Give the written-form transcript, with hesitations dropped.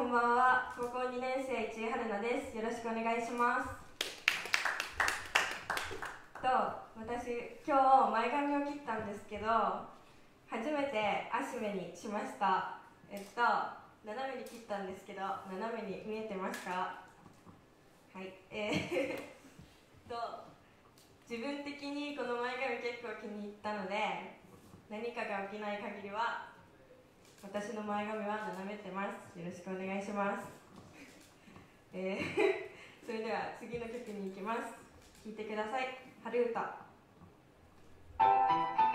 んばんは。高校2年生市井春菜です。よろしくお願いします。私、今日前髪を切ったんですけど、初めてアシメにしました。斜めに切ったんですけど、斜めに見えてますか？はい。自分的にこの前髪結構気に入ったので、何かが起きない限りは私の前髪は斜めてます。よろしくお願いします。それでは次の曲に行きます。聴いてください。春歌。